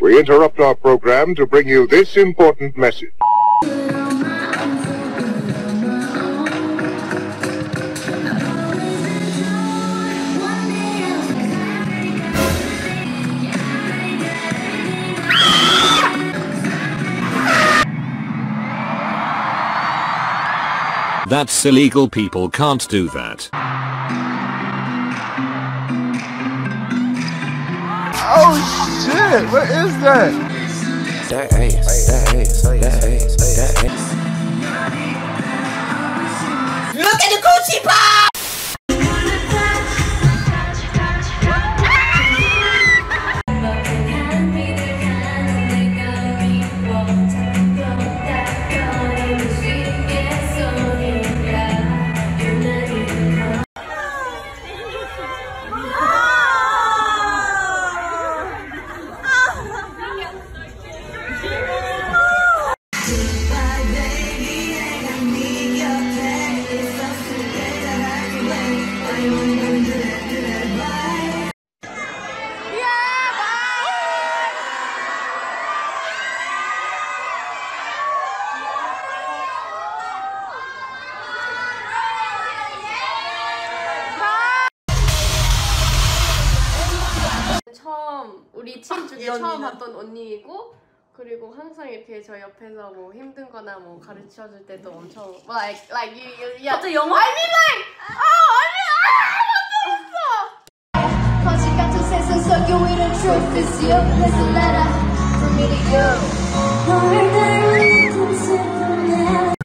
We interrupt our program to bring you this important message. That's illegal. People can't do that. Oh shit, what is that? That ass, that ass, that ass, that ass. Look at the Gucci pop! 우리 팀 중에 처음 봤던 언니이고, 그리고 항상 이렇게 저 옆에서 뭐 힘든거나 뭐 가르쳐줄 때도 엄청 like you 갑자기 영어? I mean like 언니 거짓 같은 세상 속에 we the truth is you. It's a letter from me to you. 너를 닮은 슬픈 내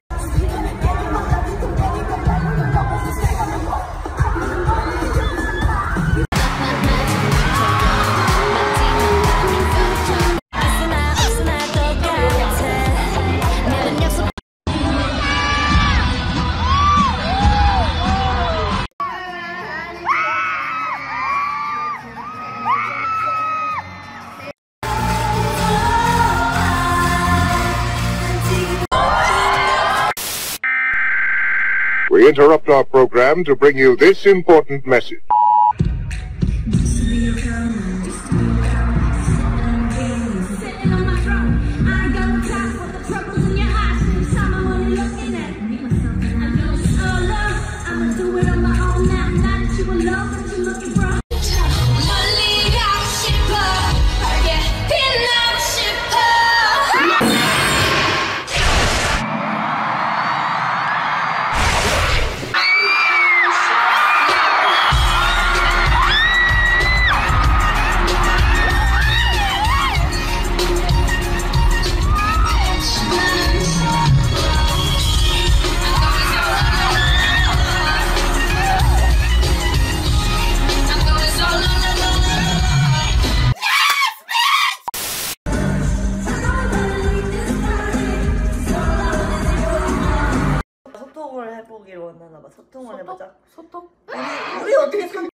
We interrupt our program to bring you this important message. 소통을 해보길 원하나 봐. 소통을 해보자. 소통? 우리 어떻게